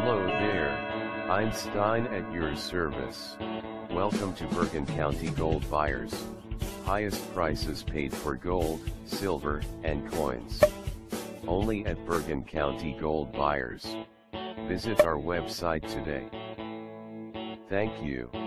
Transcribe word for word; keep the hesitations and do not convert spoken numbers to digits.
Hello there, Einstein at your service. Welcome to Bergen County Gold Buyers. Highest prices paid for gold, silver, and coins. Only at Bergen County Gold Buyers. Visit our website today. Thank you.